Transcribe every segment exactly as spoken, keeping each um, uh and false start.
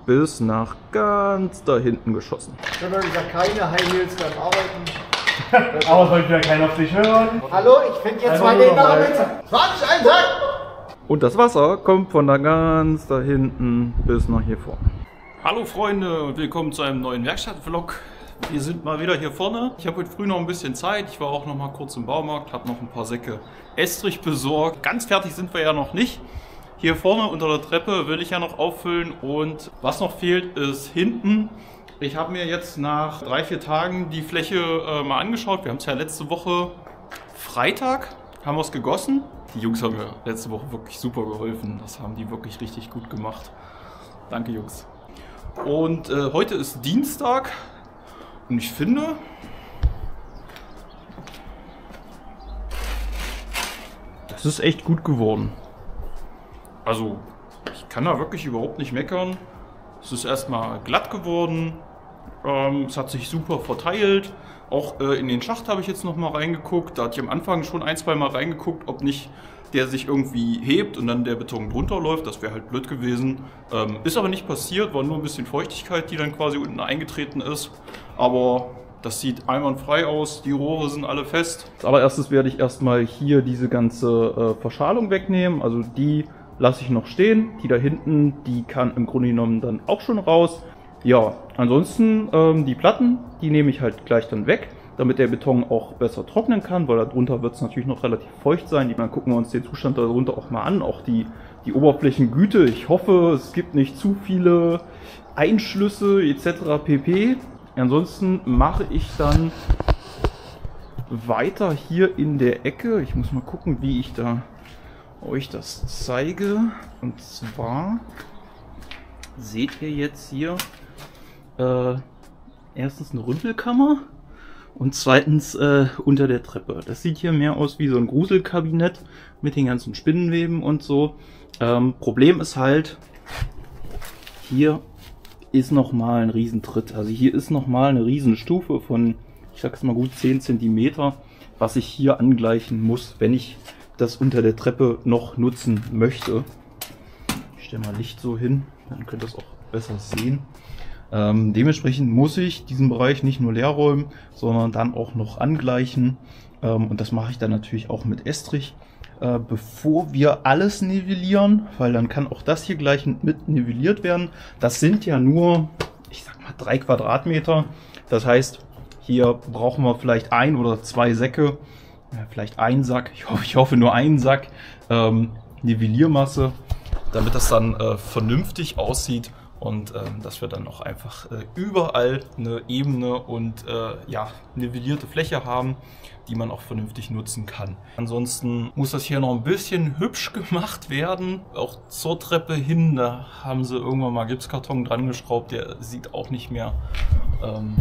bis nach ganz da hinten geschossen. Ich habe gesagt, keine High Heels beim Arbeiten. Aber sollte ja keiner auf dich hören. Hallo, ich finde jetzt mal den Namen. zwanzig Einsatz! Und das Wasser kommt von da ganz da hinten bis nach hier vorne. Hallo Freunde und willkommen zu einem neuen Werkstattvlog. Wir sind mal wieder hier vorne. Ich habe heute früh noch ein bisschen Zeit. Ich war auch noch mal kurz im Baumarkt, habe noch ein paar Säcke Estrich besorgt. Ganz fertig sind wir ja noch nicht. Hier vorne unter der Treppe will ich ja noch auffüllen und was noch fehlt ist hinten. Ich habe mir jetzt nach drei, vier Tagen die Fläche äh, mal angeschaut. Wir haben es ja letzte Woche Freitag, haben wir es gegossen. Die Jungs haben mir letzte Woche wirklich super geholfen. Das haben die wirklich richtig gut gemacht. Danke Jungs. Und äh, heute ist Dienstag und ich finde, das ist echt gut geworden. Also ich kann da wirklich überhaupt nicht meckern. Es ist erstmal glatt geworden, ähm, es hat sich super verteilt. Auch äh, in den Schacht habe ich jetzt noch mal reingeguckt. Da hatte ich am Anfang schon ein, zwei Mal reingeguckt, ob nicht der sich irgendwie hebt und dann der Beton drunter läuft. Das wäre halt blöd gewesen. Ähm, ist aber nicht passiert, war nur ein bisschen Feuchtigkeit, die dann quasi unten eingetreten ist. Aber das sieht einwandfrei aus, die Rohre sind alle fest. Als allererstes werde ich erstmal hier diese ganze äh, Verschalung wegnehmen. Also die lasse ich noch stehen. Die da hinten, die kann im Grunde genommen dann auch schon raus. Ja, ansonsten ähm, die Platten, die nehme ich halt gleich dann weg, damit der Beton auch besser trocknen kann, weil darunter wird es natürlich noch relativ feucht sein. Dann gucken wir uns den Zustand darunter auch mal an, auch die, die Oberflächengüte. Ich hoffe, es gibt nicht zu viele Einschlüsse et cetera pp. Ansonsten mache ich dann weiter hier in der Ecke. Ich muss mal gucken, wie ich da euch das zeige. Und zwar seht ihr jetzt hier äh, erstens eine Rümpelkammer und zweitens äh, unter der Treppe. Das sieht hier mehr aus wie so ein Gruselkabinett mit den ganzen Spinnenweben und so. Ähm, Problem ist halt, hier ist nochmal ein Riesentritt. Also hier ist nochmal eine Riesenstufe von, ich sag's mal gut, zehn Zentimeter, was ich hier angleichen muss, wenn ich das unter der Treppe noch nutzen möchte. Ich stelle mal Licht so hin, dann könnt ihr es auch besser sehen. Ähm, dementsprechend muss ich diesen Bereich nicht nur leer räumen, sondern dann auch noch angleichen. Ähm, und das mache ich dann natürlich auch mit Estrich, äh, bevor wir alles nivellieren, weil dann kann auch das hier gleich mit nivelliert werden. Das sind ja nur, ich sag mal, drei Quadratmeter. Das heißt, hier brauchen wir vielleicht ein oder zwei Säcke, ja, vielleicht einen Sack, ich hoffe, ich hoffe nur einen Sack ähm, Nivelliermasse, damit das dann äh, vernünftig aussieht. Und ähm, dass wir dann auch einfach äh, überall eine ebene und äh, ja, nivellierte Fläche haben, die man auch vernünftig nutzen kann. Ansonsten muss das hier noch ein bisschen hübsch gemacht werden. Auch zur Treppe hin, da haben sie irgendwann mal Gipskarton dran geschraubt. Der sieht auch nicht mehr ähm,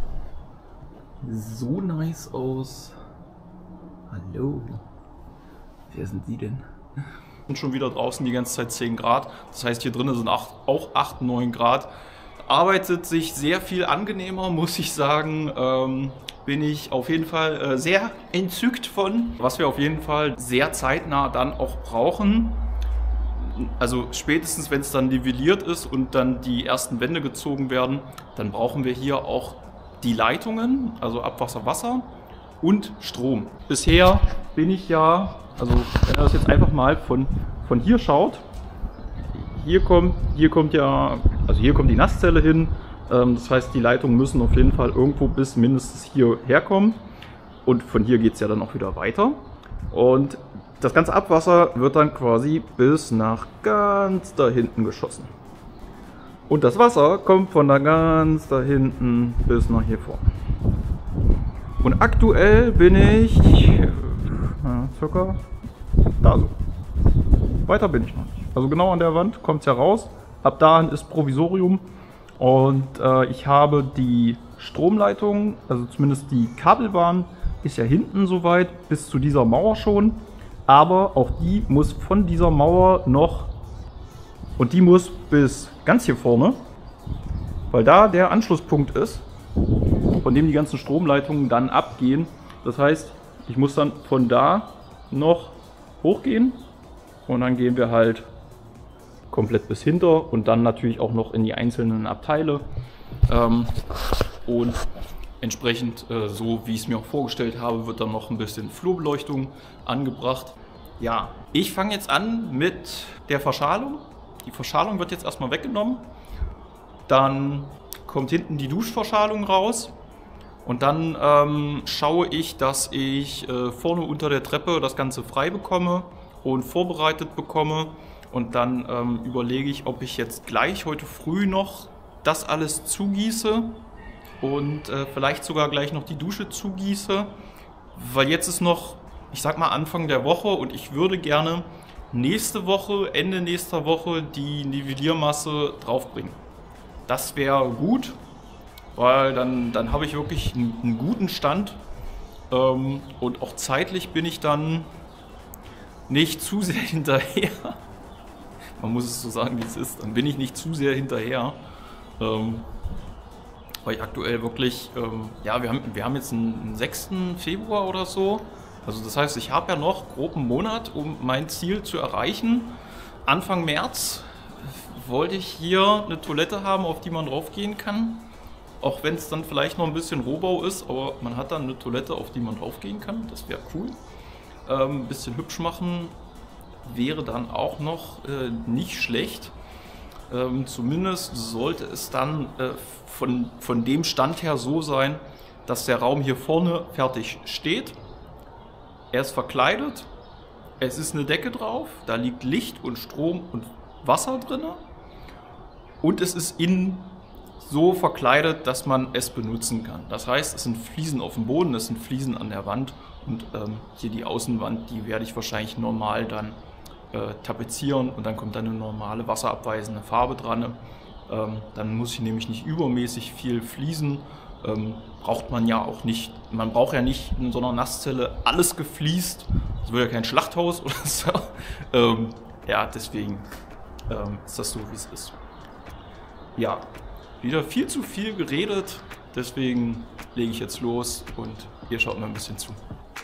so nice aus. Hallo, wer sind Sie denn? Und schon wieder draußen die ganze Zeit zehn Grad. Das heißt, hier drinnen sind auch acht, neun Grad. Arbeitet sich sehr viel angenehmer, muss ich sagen. Ähm, bin ich auf jeden Fall äh, sehr entzückt von. Was wir auf jeden Fall sehr zeitnah dann auch brauchen. Also spätestens, wenn es dann nivelliert ist und dann die ersten Wände gezogen werden, dann brauchen wir hier auch die Leitungen, also Abwasser, Wasser und Strom. Bisher bin ich ja... Also wenn ihr das jetzt einfach mal von, von hier schaut, hier kommt, hier kommt ja, also hier kommt die Nasszelle hin. Ähm, das heißt, die Leitungen müssen auf jeden Fall irgendwo bis mindestens hier herkommen. Und von hier geht es ja dann auch wieder weiter. Und das ganze Abwasser wird dann quasi bis nach ganz da hinten geschossen. Und das Wasser kommt von da ganz da hinten bis nach hier vorne. Und aktuell bin ich... Ja, circa da so. Weiter bin ich noch nicht. Also genau an der Wand kommt es ja raus. Ab dahin ist Provisorium. Und äh, ich habe die Stromleitung, also zumindest die Kabelbahn, ist ja hinten soweit, bis zu dieser Mauer schon. Aber auch die muss von dieser Mauer noch, und die muss bis ganz hier vorne, weil da der Anschlusspunkt ist, von dem die ganzen Stromleitungen dann abgehen. Das heißt, ich muss dann von da noch hochgehen und dann gehen wir halt komplett bis hinter und dann natürlich auch noch in die einzelnen Abteile. Ähm, und entsprechend, äh, so wie ich es mir auch vorgestellt habe, wird dann noch ein bisschen Flurbeleuchtung angebracht. Ja, ich fange jetzt an mit der Verschalung. Die Verschalung wird jetzt erstmal weggenommen. Dann kommt hinten die Duschverschalung raus. Und dann ähm, schaue ich, dass ich äh, vorne unter der Treppe das Ganze frei bekomme und vorbereitet bekomme. Und dann ähm, überlege ich, ob ich jetzt gleich heute früh noch das alles zugieße und äh, vielleicht sogar gleich noch die Dusche zugieße. Weil jetzt ist noch, ich sag mal, Anfang der Woche und ich würde gerne nächste Woche, Ende nächster Woche die Nivelliermasse draufbringen. Das wäre gut. Weil dann, dann habe ich wirklich einen, einen guten Stand ähm, und auch zeitlich bin ich dann nicht zu sehr hinterher. Man muss es so sagen, wie es ist. Dann bin ich nicht zu sehr hinterher. Ähm, weil ich aktuell wirklich, ähm, ja, wir haben, wir haben jetzt einen, einen sechsten Februar oder so. Also das heißt, ich habe ja noch grob einen Monat, um mein Ziel zu erreichen. Anfang März wollte ich hier eine Toilette haben, auf die man draufgehen kann. Auch wenn es dann vielleicht noch ein bisschen Rohbau ist, aber man hat dann eine Toilette, auf die man draufgehen kann. Das wäre cool. Ähm, ein bisschen hübsch machen wäre dann auch noch äh, nicht schlecht. Ähm, zumindest sollte es dann äh, von, von dem Stand her so sein, dass der Raum hier vorne fertig steht. Er ist verkleidet. Es ist eine Decke drauf. Da liegt Licht und Strom und Wasser drin. Und es ist innen so verkleidet, dass man es benutzen kann. Das heißt, es sind Fliesen auf dem Boden, es sind Fliesen an der Wand und ähm, hier die Außenwand, die werde ich wahrscheinlich normal dann äh, tapezieren und dann kommt dann eine normale wasserabweisende Farbe dran. Ähm, dann muss ich nämlich nicht übermäßig viel Fliesen, ähm, braucht man ja auch nicht. Man braucht ja nicht in so einer Nasszelle alles gefliest, das wird ja kein Schlachthaus oder so. Ähm, ja, deswegen ähm, ist das so, wie es ist. Ja. Wieder viel zu viel geredet, deswegen lege ich jetzt los und ihr schaut mir ein bisschen zu.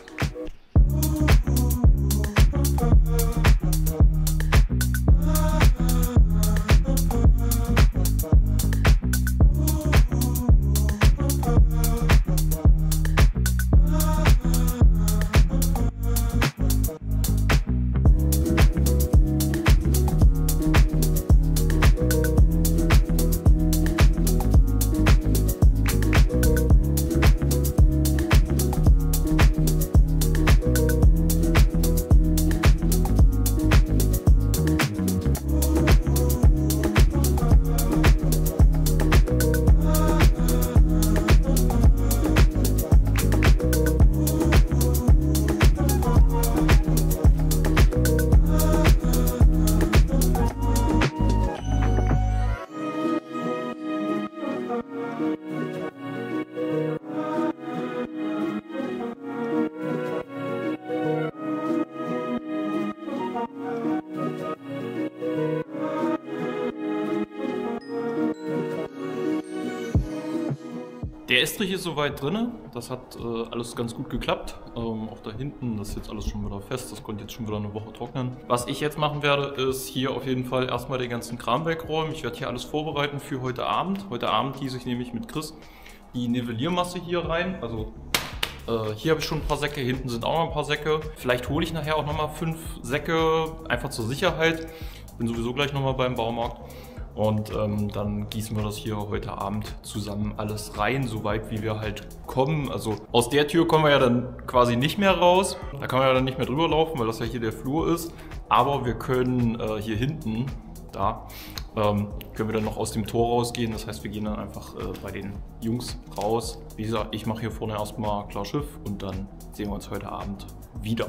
Der Estrich ist soweit drin, das hat äh, alles ganz gut geklappt. Ähm, auch da hinten, das ist jetzt alles schon wieder fest, das konnte jetzt schon wieder eine Woche trocknen. Was ich jetzt machen werde, ist hier auf jeden Fall erstmal den ganzen Kram wegräumen. Ich werde hier alles vorbereiten für heute Abend. Heute Abend gieße ich nämlich mit Chris die Nivelliermasse hier rein. Also äh, hier habe ich schon ein paar Säcke, hinten sind auch noch ein paar Säcke. Vielleicht hole ich nachher auch nochmal fünf Säcke, einfach zur Sicherheit. Bin sowieso gleich nochmal beim Baumarkt. Und ähm, dann gießen wir das hier heute Abend zusammen alles rein, so weit wie wir halt kommen. Also aus der Tür kommen wir ja dann quasi nicht mehr raus. Da kann man ja dann nicht mehr drüber laufen, weil das ja hier der Flur ist. Aber wir können äh, hier hinten, da, ähm, können wir dann noch aus dem Tor rausgehen. Das heißt, wir gehen dann einfach äh, bei den Jungs raus. Wie gesagt, ich mache hier vorne erstmal klar Schiff und dann sehen wir uns heute Abend wieder.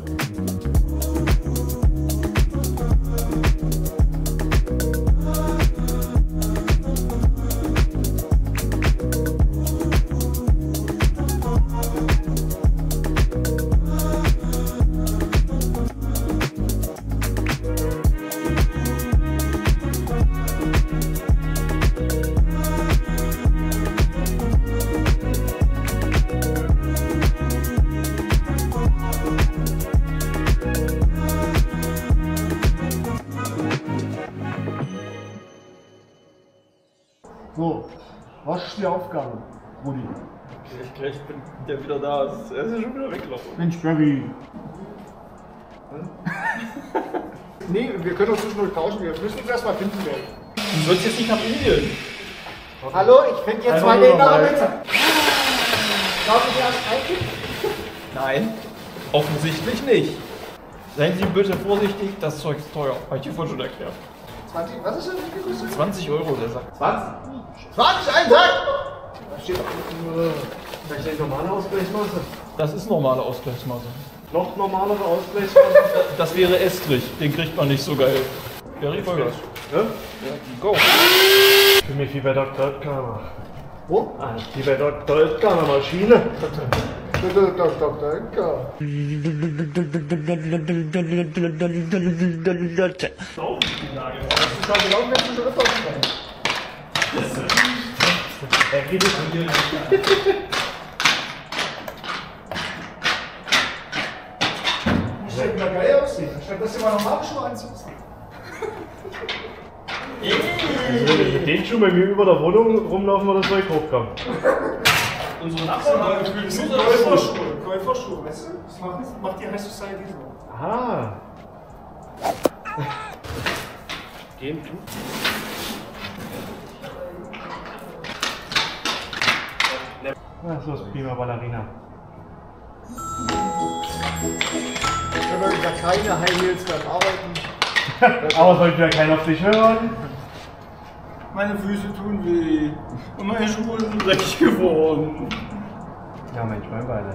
So, was ist die Aufgabe, Rudi? Ich, gleich bin der wieder da. Er ist ja schon wieder weggelaufen. Mensch, Barry. Nee, wir können uns zwischendurch tauschen. Wir müssen uns erstmal finden werden. Du sollst jetzt nicht nach Indien. Hallo, ich finde jetzt Einfach meine nur mal. Namen. Darf ich erst einkippen? Nein, offensichtlich nicht. Seien Sie bitte vorsichtig, das Zeug ist teuer. Habe ich dir vorhin schon erklärt. zwanzig, was ist das nicht gekostet? zwanzig Euro, der Sack. zwanzig? zwanzig, ein Sack! Da steht da steht normale Ausgleichsmasse. Das ist normale Ausgleichsmasse. Noch normalere Ausgleichsmasse. Das wäre Estrich, den kriegt man nicht so geil. Gary Vollgas. Ja? Ja, go. Ich fühle mich wie bei Doktor Oetker. Wo? Ah, wie bei Doktor Oetker an der Maschine. Bitte, Doktor Oetker. Das ist halt genau wie ein Schritt ausgleichen. Er geht es von dir nicht. Muss ja wieder geil aussehen, statt dass du mal normale Schuhe anziehst. Also wenn ich mit den Schuhen bei mir über der Wohnung rumlaufen, wo das Zeug hochkommt. Unsere Nachbarn sind Käuferschuhe, Käuferschuhe, weißt du? Das macht, macht die High Society so. Aha. Den tu. Was ist los, prima Ballerina? Ich habe ja keine High Heels beim Arbeiten. Aber soll wieder keiner auf dich hören? Meine Füße tun weh. Und meine Schuhe sind dreckig geworden. Ja Mensch, mein Beine.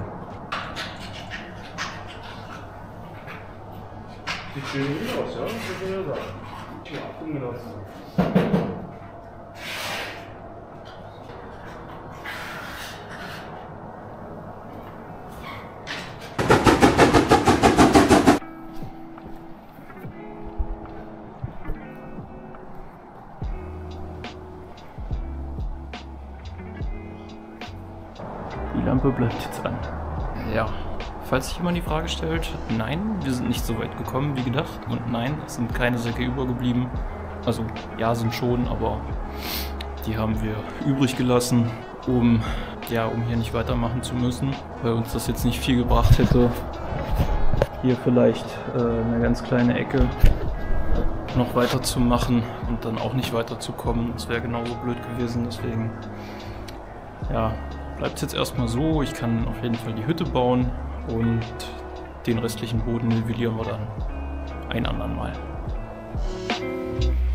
Sieht schön gut aus, ja? Das muss man ja sagen. Ja, umgelassen. Die Lampe bleibt jetzt an. Ja, falls sich jemand die Frage stellt, nein, wir sind nicht so weit gekommen wie gedacht. Und nein, es sind keine Säcke übergeblieben. Also ja, sind schon, aber die haben wir übrig gelassen, um, ja, um hier nicht weitermachen zu müssen, weil uns das jetzt nicht viel gebracht hätte. Hier vielleicht äh, eine ganz kleine Ecke noch weiter zu machen und dann auch nicht weiterzukommen. Das wäre genauso blöd gewesen, deswegen ja, bleibt es jetzt erstmal so. Ich kann auf jeden Fall die Hütte bauen und den restlichen Boden nivellieren wir dann ein andern Mal.